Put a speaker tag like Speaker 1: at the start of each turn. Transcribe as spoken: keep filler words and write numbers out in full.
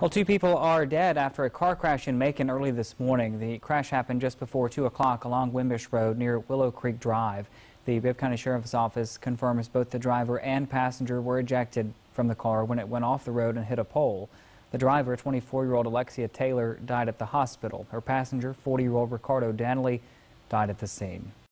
Speaker 1: Well, two people are dead after a car crash in Macon early this morning. The crash happened just before two o'clock along Wimbish Road near Willow Creek Drive. The Bibb County Sheriff's Office confirms both the driver and passenger were ejected from the car when it went off the road and hit a pole. The driver, twenty-four-year-old Alexia Taylor, died at the hospital. Her passenger, forty-year-old Ricardo Danley, died at the scene.